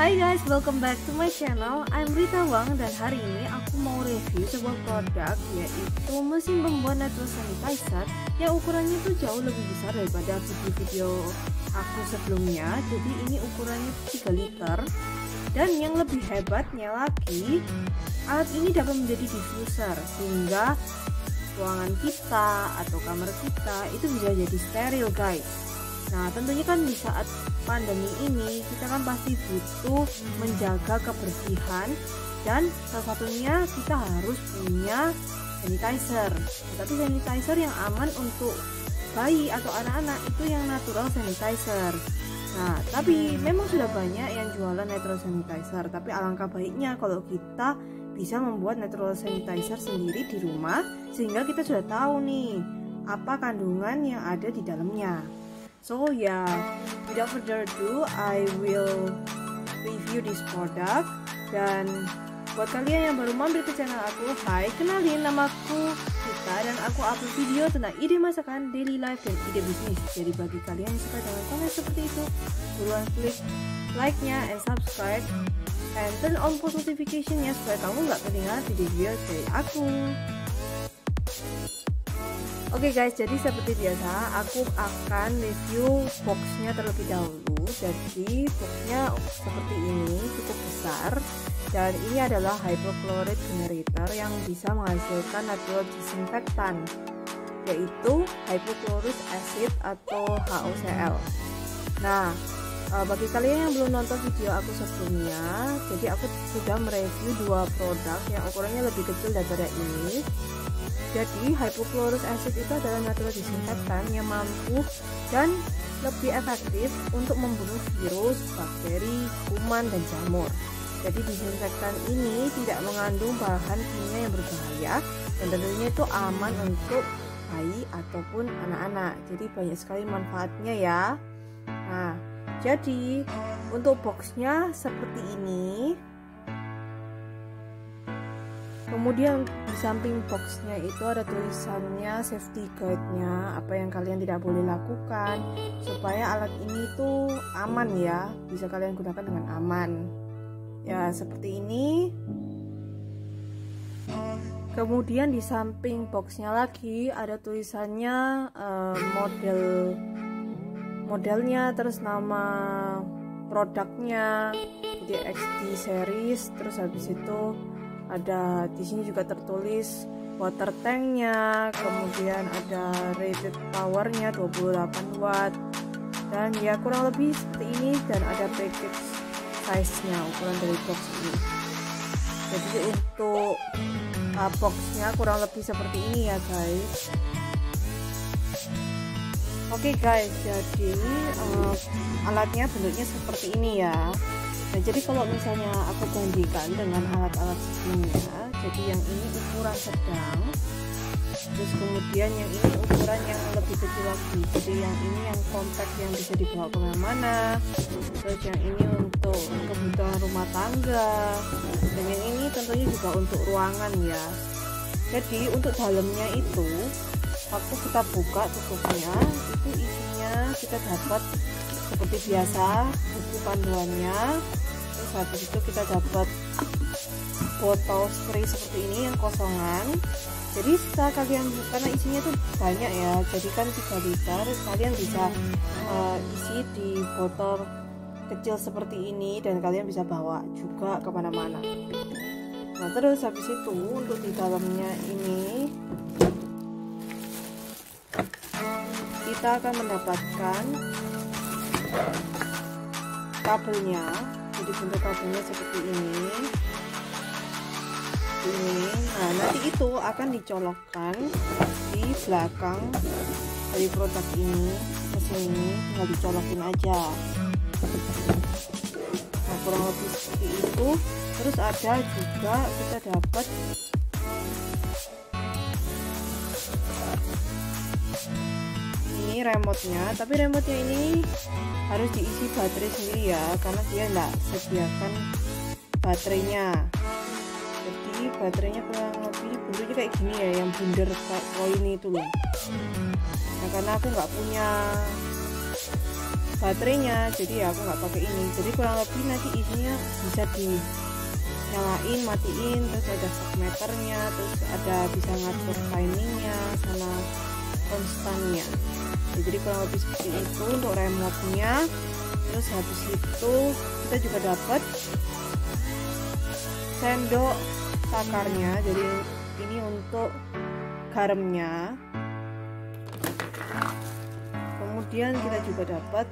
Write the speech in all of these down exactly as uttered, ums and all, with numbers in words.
Hai guys, welcome back to my channel. I'm Rita Wang dan hari ini aku mau review sebuah produk, yaitu mesin pembuat natural sanitizer yang ukurannya tuh jauh lebih besar daripada video-video aku sebelumnya. Jadi ini ukurannya tiga liter. Dan yang lebih hebatnya lagi, alat ini dapat menjadi diffuser sehingga ruangan kita atau kamar kita itu bisa jadi steril guys. Nah tentunya kan di saat pandemi ini kita kan pasti butuh menjaga kebersihan, dan salah satunya kita harus punya sanitizer. Tapi sanitizer yang aman untuk bayi atau anak-anak itu yang natural sanitizer. Nah tapi memang sudah banyak yang jualan natural sanitizer, tapi alangkah baiknya kalau kita bisa membuat natural sanitizer sendiri di rumah, sehingga kita sudah tahu nih apa kandungan yang ada di dalamnya. So ya, yeah, without further ado, I will review this product. Dan buat kalian yang baru mampir ke channel aku, hai, kenalin, namaku Rita dan aku upload video tentang ide masakan, daily life, dan ide bisnis. Jadi bagi kalian yang suka dengan konten seperti itu, buruan klik like-nya and subscribe and turn on post notification-nya supaya kamu nggak ketinggalan video-video dari aku. Oke okay guys, jadi seperti biasa aku akan review boxnya terlebih dahulu. Jadi boxnya seperti ini, cukup besar, dan ini adalah hypochlorite generator yang bisa menghasilkan natural disinfektan, yaitu hypochlorous acid atau H O C l. Nah bagi kalian yang belum nonton video aku sebelumnya, jadi aku sudah mereview dua produk yang ukurannya lebih kecil daripada ini. Jadi hypochlorous acid itu adalah natural disinfektan yang mampu dan lebih efektif untuk membunuh virus, bakteri, kuman, dan jamur. Jadi disinfektan ini tidak mengandung bahan kimia yang berbahaya, dan tentunya itu aman untuk bayi ataupun anak-anak. Jadi banyak sekali manfaatnya ya. Nah, jadi untuk boxnya seperti ini. Kemudian di samping boxnya itu ada tulisannya safety guide-nya, apa yang kalian tidak boleh lakukan supaya alat ini tuh aman ya, bisa kalian gunakan dengan aman. Ya seperti ini. Kemudian di samping boxnya lagi ada tulisannya uh, model modelnya, terus nama produknya, jadi X D series, terus habis itu ada di sini juga tertulis water tanknya, kemudian ada rated powernya dua puluh delapan watt, dan ya kurang lebih seperti ini, dan ada package size nya, ukuran dari box ini. Jadi untuk uh, boxnya kurang lebih seperti ini ya guys. Oke okay guys, jadi uh, alatnya bentuknya seperti ini ya. Nah jadi kalau misalnya aku bandingkan dengan alat-alat sebelumnya, jadi yang ini ukuran sedang, terus kemudian yang ini ukuran yang lebih kecil lagi, jadi yang ini yang compact yang bisa dibawa kemana-mana, terus yang ini untuk kebutuhan rumah tangga, dan yang ini tentunya juga untuk ruangan ya. Jadi untuk dalamnya itu, waktu kita buka tutupnya, itu isinya kita dapat seperti biasa buku panduannya. Terus habis itu kita dapat botol spray seperti ini yang kosongan. Jadi setelah kalian, karena isinya tuh banyak ya, jadi kan tiga liter, kalian bisa uh, isi di botol kecil seperti ini, dan kalian bisa bawa juga kemana-mana. Nah terus habis itu untuk di dalamnya ini kita akan mendapatkan kabelnya. Jadi bentuk kabelnya seperti ini. Ini, nah nanti itu akan dicolokkan di belakang dari produk ini, mesin ini, tinggal dicolokin aja. Nah kurang lebih seperti itu. Terus ada juga kita dapat ini remote-nya, tapi remote-nya ini harus diisi baterai sendiri ya, karena dia enggak sediakan baterainya. Jadi baterainya kurang lebih bentuknya kayak gini ya, yang bundar kayak koin itu loh. Nah karena aku nggak punya baterainya, jadi ya aku nggak pakai ini. Jadi kurang lebih nanti isinya bisa dinyalain, matiin, terus ada shock meternya, terus ada bisa ngatur timingnya sama konstannya. Ya, jadi kurang lebih seperti itu untuk remote-nya. Terus habis itu kita juga dapat sendok takarnya, jadi ini untuk garamnya. Kemudian kita juga dapat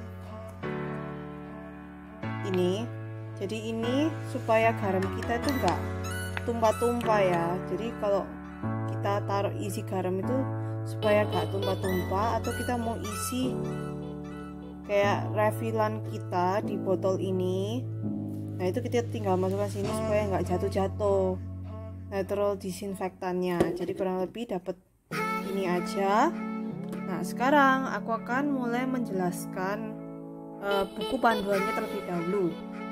ini, jadi ini supaya garam kita itu enggak tumpah-tumpah ya. Jadi kalau kita taruh isi garam itu supaya enggak tumpah-tumpah, atau kita mau isi kayak refillan kita di botol ini, nah itu kita tinggal masukkan sini supaya nggak jatuh-jatuh natural disinfektannya. Jadi kurang lebih dapat ini aja. Nah sekarang aku akan mulai menjelaskan uh, buku panduannya terlebih dahulu.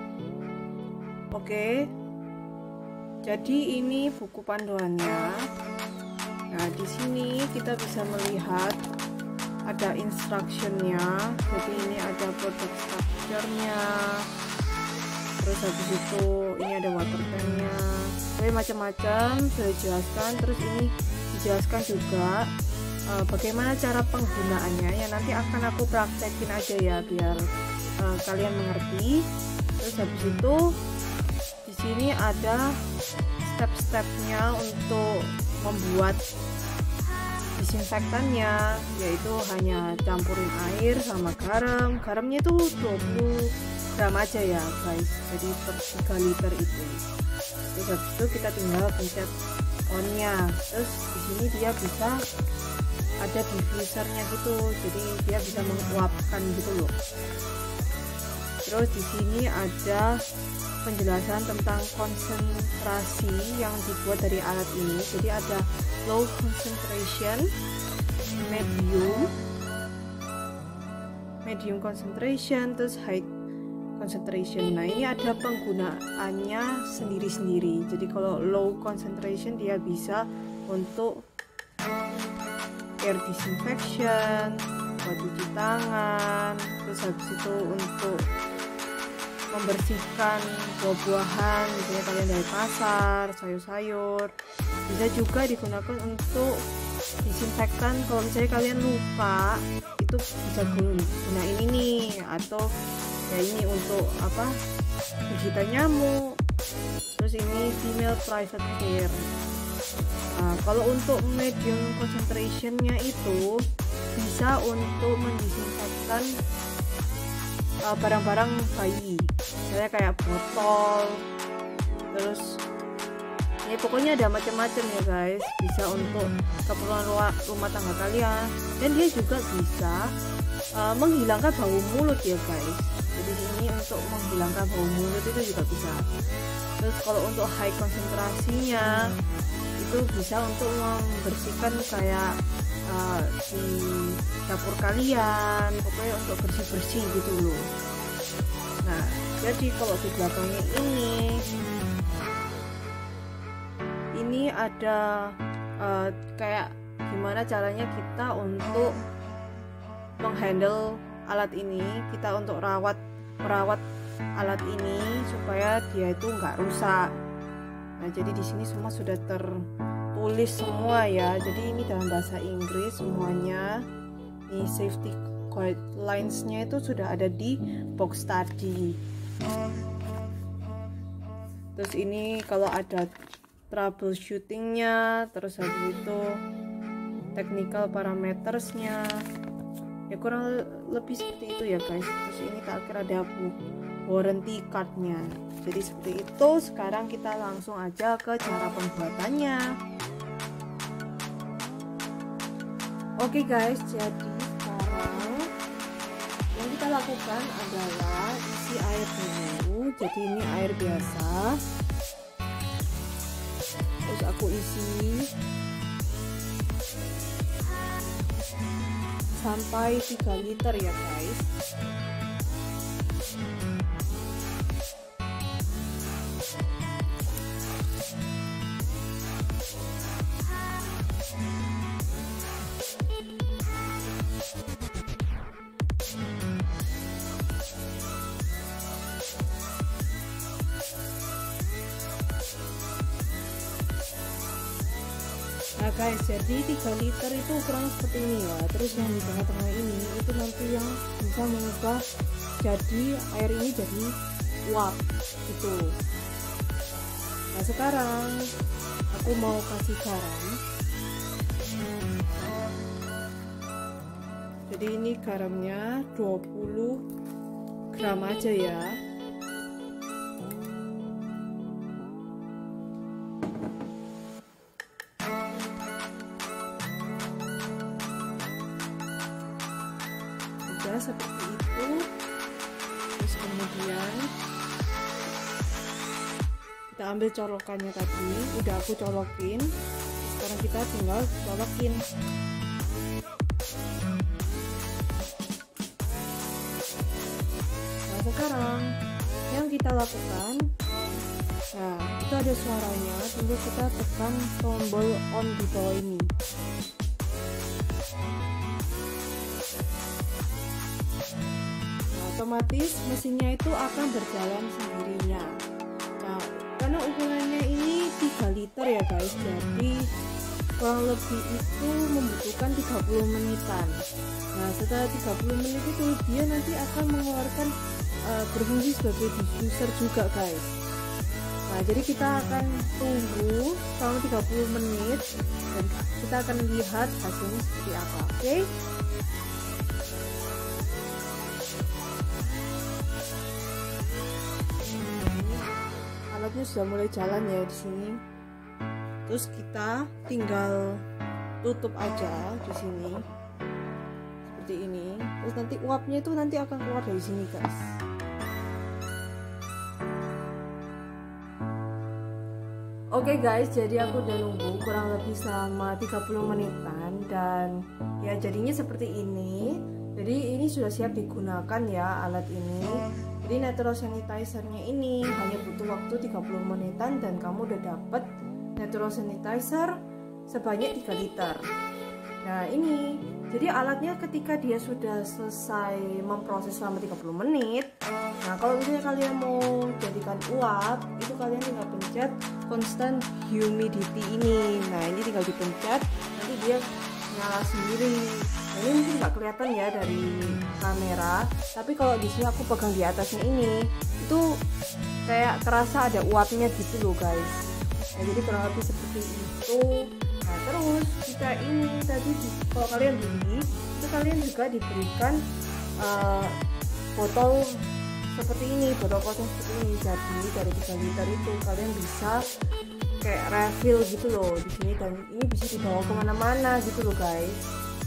Oke, jadi ini buku panduannya. Nah di sini kita bisa melihat ada instructionnya, jadi ini ada product structure-nya, terus habis itu ini ada water tank-nya, jadi macam-macam sudah dijelaskan. Terus ini dijelaskan juga uh, bagaimana cara penggunaannya, yang nanti akan aku praktekin aja ya biar uh, kalian mengerti. Terus habis itu di sini ada step-stepnya untuk membuat disinfektannya, yaitu hanya campurin air sama garam. Garamnya itu dua puluh gram aja ya guys, jadi per tiga liter itu. Terus habis itu kita tinggal pencet on-nya. Terus di sini dia bisa ada diffusernya gitu, jadi dia bisa menguapkan gitu loh. Terus di sini ada penjelasan tentang konsentrasi yang dibuat dari alat ini. Jadi ada low concentration, medium, medium concentration, terus high concentration. Nah ini ada penggunaannya sendiri-sendiri. Jadi kalau low concentration dia bisa untuk air disinfection, buat cuci tangan, terus habis itu untuk membersihkan buah-buahan, misalnya kalian dari pasar, sayur-sayur. Bisa juga digunakan untuk disinfektan kalau misalnya kalian lupa, itu bisa gunain ini, atau ya ini untuk apa, gigitan nyamuk. Terus ini female private care. Nah, kalau untuk medium concentrationnya itu bisa untuk mendisinfektan barang-barang uh, bayi, misalnya kayak botol, terus ya pokoknya ada macam-macam ya guys. Bisa untuk keperluan rumah tangga kalian, dan dia juga bisa uh, menghilangkan bau mulut ya guys. Jadi ini untuk menghilangkan bau mulut itu juga bisa. Terus kalau untuk high konsentrasinya itu bisa untuk membersihkan kayak uh, di dapur kalian, pokoknya untuk bersih-bersih gitu loh. Nah jadi kalau di belakangnya ini ini ada uh, kayak gimana caranya kita untuk menghandle alat ini, kita untuk rawat merawat alat ini supaya dia itu nggak rusak. Nah jadi di sini semua sudah tertulis semua ya. Jadi ini dalam bahasa Inggris semuanya. Ini safety guidelines-nya itu sudah ada di box tadi. Terus ini kalau ada troubleshooting-nya, terus habis itu technical parameters-nya, ya kurang lebih seperti itu ya guys. Terus ini terakhir ada warranty card-nya. Jadi seperti itu. Sekarang kita langsung aja ke cara pembuatannya. Oke guys, jadi sekarang yang kita lakukan adalah isi air dulu. Jadi ini air biasa, terus aku isi sampai tiga liter ya guys. guys, jadi tiga liter itu ukurannya seperti ini ya. Terus yang di tengah-tengah ini itu nanti yang bisa mengubah jadi air ini jadi uap gitu. Nah sekarang aku mau kasih garam. Jadi ini garamnya dua puluh gram aja ya. Udah seperti itu. Terus kemudian kita ambil colokannya tadi, udah aku colokin. Sekarang kita tinggal colokin. Nah sekarang yang kita lakukan, nah itu ada suaranya, tunggu kita tekan tombol on di bawah ini. Nah, otomatis mesinnya itu akan berjalan sendirinya. Nah karena ukurannya ini tiga liter ya guys, jadi kurang lebih itu membutuhkan tiga puluh menitan. Nah setelah tiga puluh menit itu dia nanti akan mengeluarkan uh, berfungsi sebagai diffuser juga guys. Nah jadi kita akan tunggu selama tiga puluh menit dan kita akan lihat hasilnya seperti apa. Oke okay? Alatnya sudah mulai jalan ya di sini. Terus kita tinggal tutup aja di sini seperti ini. Terus nanti uapnya itu nanti akan keluar dari sini guys. Oke okay guys, jadi aku udah nunggu kurang lebih selama tiga puluh menitan dan ya jadinya seperti ini. Jadi ini sudah siap digunakan ya alat ini. Jadi natural sanitizer-nya ini hanya butuh waktu tiga puluh menitan dan kamu udah dapet natural sanitizer sebanyak tiga liter. Nah ini, jadi alatnya ketika dia sudah selesai memproses selama tiga puluh menit. Nah kalau misalnya kalian mau jadikan uap, itu kalian tinggal pencet constant humidity ini. Nah ini tinggal dipencet, nanti dia nyala sendiri. Nah, ini mungkin nggak kelihatan ya dari kamera, tapi kalau di sini aku pegang di atasnya ini, itu kayak terasa ada uapnya gitu loh guys. Nah, jadi kurang lebih seperti itu. Nah terus jika ini tadi kalau kalian beli itu kalian juga diberikan uh, botol seperti ini, botol kosong seperti ini. Jadi dari tiga liter itu kalian bisa kayak refill gitu loh di sini dan ini bisa dibawa kemana-mana gitu loh guys.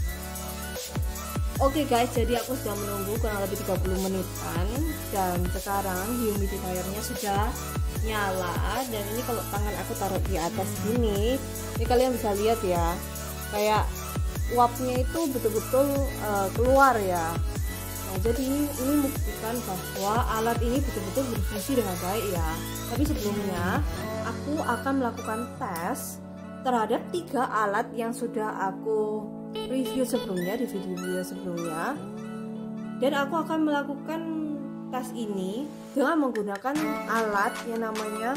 Oke okay guys, jadi aku sudah menunggu kurang lebih tiga puluh menitan dan sekarang humidifiernya sudah nyala. Dan ini kalau tangan aku taruh di atas gini, ini kalian bisa lihat ya, kayak uapnya itu betul-betul uh, keluar ya. Nah jadi ini membuktikan bahwa alat ini betul-betul berfungsi dengan baik ya. Tapi sebelumnya aku akan melakukan tes terhadap tiga alat yang sudah aku review sebelumnya di video-video sebelumnya, dan aku akan melakukan tes ini dengan menggunakan alat yang namanya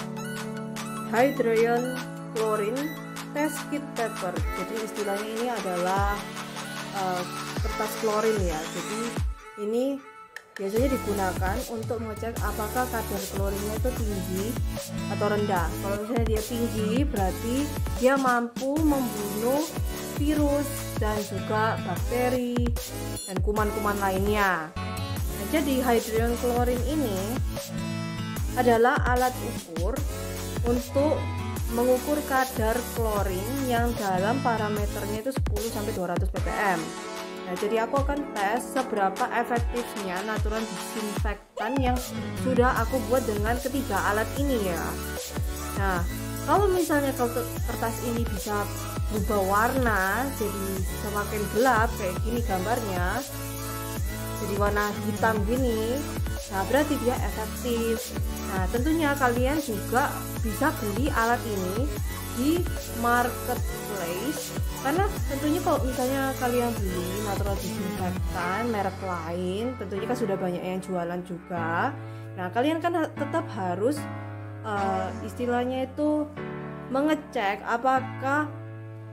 hydrogen chlorine test kit paper. Jadi istilahnya ini adalah uh, kertas klorin ya. Jadi ini biasanya digunakan untuk mengecek apakah kadar klorinnya itu tinggi atau rendah. Kalau misalnya dia tinggi, berarti dia mampu membunuh virus dan juga bakteri dan kuman-kuman lainnya. Nah, jadi hydrogen chlorine ini adalah alat ukur untuk mengukur kadar klorin yang dalam parameternya itu sepuluh sampai dua ratus ppm. Nah, jadi aku akan tes seberapa efektifnya natural disinfektan yang sudah aku buat dengan ketiga alat ini ya. Nah, kalau misalnya kertas ini bisa berubah warna jadi semakin gelap kayak gini gambarnya, jadi warna hitam gini, nah berarti dia efektif. Nah tentunya kalian juga bisa beli alat ini di marketplace, karena tentunya kalau misalnya kalian beli natural disinfektan merek lain, tentunya kan sudah banyak yang jualan juga. Nah kalian kan tetap harus uh, istilahnya itu mengecek apakah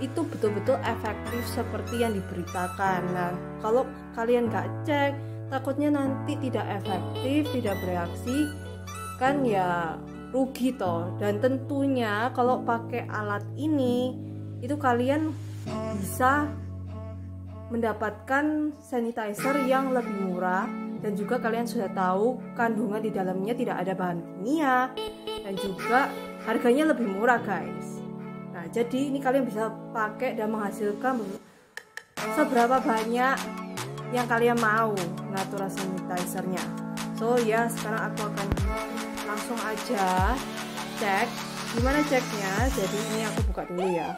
itu betul-betul efektif seperti yang diberitakan. Nah, kalau kalian nggak cek, takutnya nanti tidak efektif, tidak bereaksi, kan ya rugi toh. Dan tentunya kalau pakai alat ini, itu kalian bisa mendapatkan sanitizer yang lebih murah, dan juga kalian sudah tahu kandungan di dalamnya tidak ada bahan kimia, dan juga harganya lebih murah guys. Nah, jadi ini kalian bisa pakai dan menghasilkan seberapa banyak yang kalian mau natural sanitizernya. So ya, sekarang aku akan langsung aja cek. Gimana ceknya? Jadi ini aku buka dulu ya.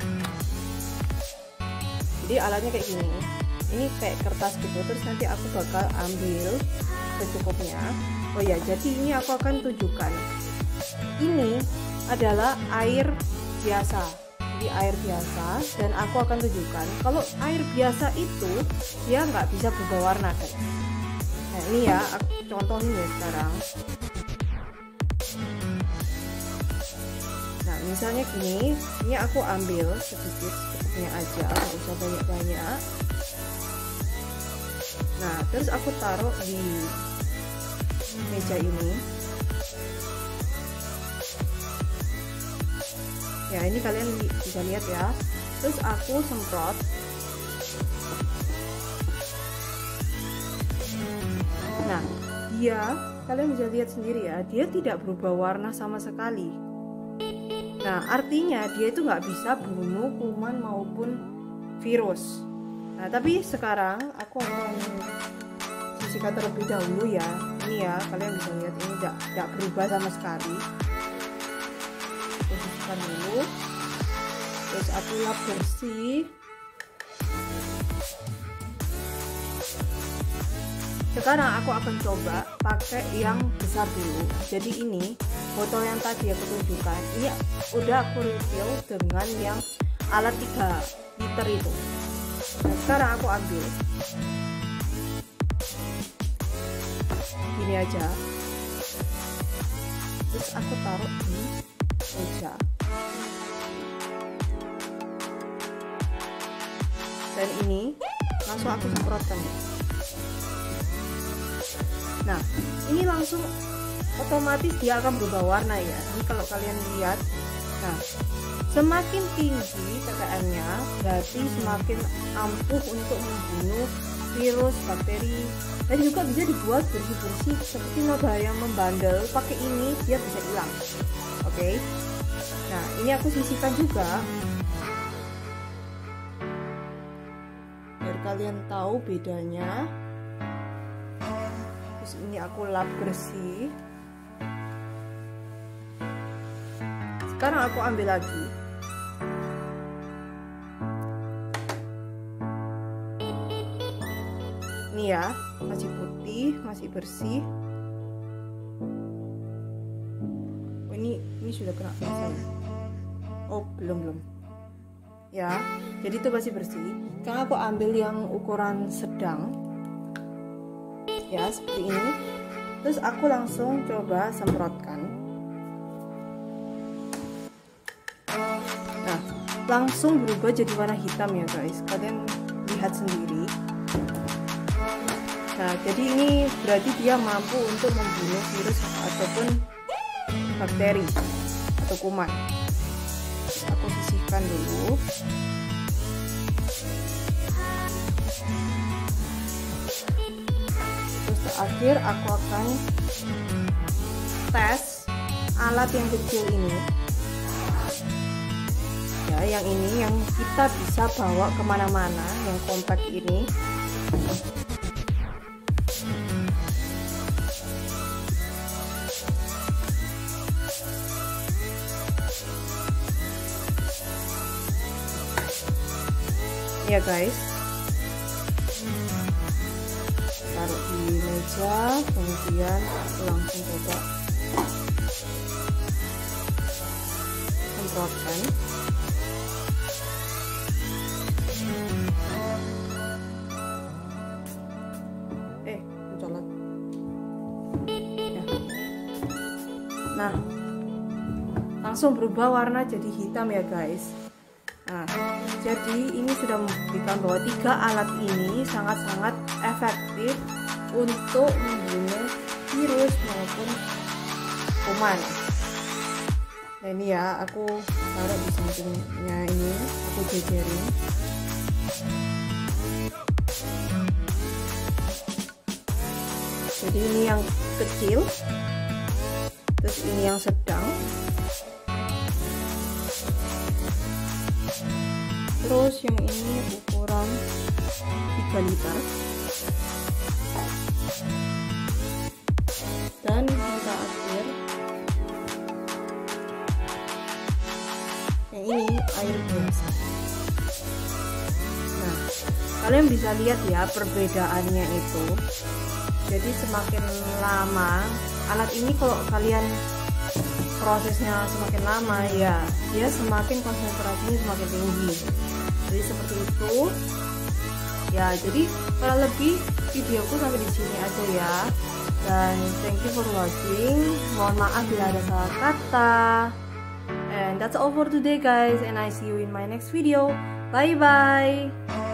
Jadi alatnya kayak gini. Ini kayak kertas gitu. Terus nanti aku bakal ambil secukupnya. Oh ya, jadi ini aku akan tunjukkan. Ini adalah air biasa, jadi air biasa, dan aku akan tunjukkan kalau air biasa itu dia nggak bisa berubah warna guys. Nah ini ya, aku contohin ya sekarang. Nah misalnya gini, ini aku ambil sedikit, secukupnya aja, nggak usah banyak-banyak. Nah terus aku taruh di meja ini. Ya ini kalian bisa lihat ya. Terus aku semprot. Nah dia, kalian bisa lihat sendiri ya, dia tidak berubah warna sama sekali. Nah artinya dia itu nggak bisa bunuh kuman maupun virus. Nah tapi sekarang aku akan sisihkan terlebih dahulu ya. Ini ya, kalian bisa lihat ini tidak tidak berubah sama sekali. Sisihkan dulu, terus aku lap bersih. Sekarang aku akan coba pakai yang besar dulu. Jadi ini botol yang tadi aku tunjukkan, ini udah aku refill dengan yang alat tiga liter itu. Nah, sekarang aku ambil gini aja, terus aku taruh di meja, dan ini langsung aku semprotkan. Nah ini langsung otomatis dia akan berubah warna ya. Ini kalau kalian lihat, nah semakin tinggi P P M-nya berarti semakin ampuh untuk membunuh virus, bakteri, dan juga bisa dibuat bersih-bersih seperti noda yang membandel. Pakai ini dia bisa hilang. Oke okay? Nah ini aku sisihkan juga biar kalian tahu bedanya. Terus ini aku lap bersih. Sekarang aku ambil lagi. Ini ya, masih putih, masih bersih. Oh, ini ini sudah kena basah. Oh, belum belum. Ya, jadi itu masih bersih. Sekarang aku ambil yang ukuran sedang. Ya, seperti ini. Terus aku langsung coba semprotkan. Nah, langsung berubah jadi warna hitam ya guys. Kalian lihat sendiri. Nah, jadi ini berarti dia mampu untuk membunuh virus ataupun bakteri atau kuman. Aku sisihkan dulu. Terus terakhir aku akan tes alat yang kecil ini. Ya, yang ini yang kita bisa bawa kemana-mana, yang kompak ini. Ya guys, taruh di meja, kemudian aku langsung coba semprotkan. Eh, mencolot. Ya. Nah, langsung berubah warna jadi hitam ya guys. Nah, jadi ini sudah membuktikan bahwa tiga alat ini sangat-sangat efektif untuk membunuh virus maupun kuman. Nah ini ya, aku taruh di sampingnya ini, aku jejerin. Jadi ini yang kecil, terus ini yang sedang, terus yang ini ukuran tiga liter, dan yang terakhir yang ini air biasa. Nah, kalian bisa lihat ya perbedaannya itu. Jadi semakin lama alat ini, kalau kalian prosesnya semakin lama ya, dia semakin konsentrasinya semakin tinggi. Jadi seperti itu ya. Jadi kalau lebih videoku sampai di sini aja ya, dan thank you for watching. Mohon maaf bila ada salah kata, and that's all for today guys, and I see you in my next video. Bye bye.